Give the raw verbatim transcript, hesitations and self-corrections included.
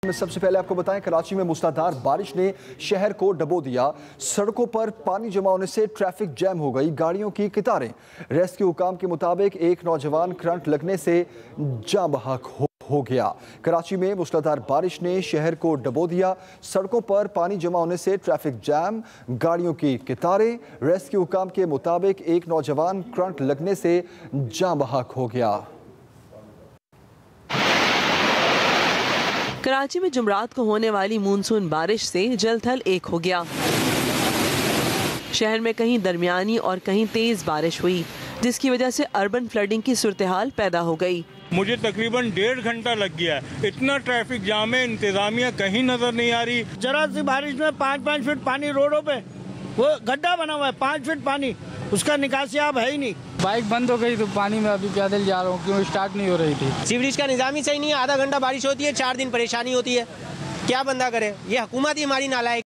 सबसे पहले आपको बताएं, कराची में मूसलाधार बारिश ने शहर को डबो दिया। सड़कों पर पानी जमा होने से ट्रैफिक जैम हो गई, गाड़ियों की कतारें। रेस्क्यू हुकाम के मुताबिक एक नौजवान करंट लगने से जाँ बहक हो, हो गया। कराची में मूसलाधार बारिश ने शहर को डबो दिया। सड़कों पर पानी जमा होने से ट्रैफिक जैम, गाड़ियों की कतारें। रेस्क्यू हुकाम के मुताबिक एक नौजवान करंट लगने से जाँ बहक हो गया। कराची में जुमरात को होने वाली मानसून बारिश से जल थल एक हो गया। शहर में कहीं दरमियानी और कहीं तेज बारिश हुई, जिसकी वजह से अर्बन फ्लडिंग की सूरत-ए-हाल पैदा हो गई। मुझे तकरीबन डेढ़ घंटा लग गया है। इतना ट्रैफिक जाम है, इंतजामिया कहीं नजर नहीं आ रही। जरा सी बारिश में पाँच पाँच फीट पानी रोडों पे, वो गड्ढा बना हुआ है, पाँच फीट पानी, उसका निकासी अब है ही नहीं। बाइक बंद हो गई तो पानी में अभी पैदल जा रहा हूँ, क्यों स्टार्ट नहीं हो रही थी। सीवरेज का निजाम ही सही नहीं है। आधा घंटा बारिश होती है, चार दिन परेशानी होती है। क्या बंदा करे? ये हुकूमत ही हमारी नालायक।